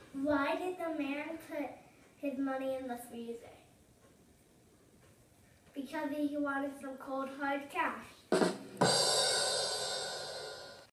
Why did the man put his money in the freezer? Because he wanted some cold hard cash.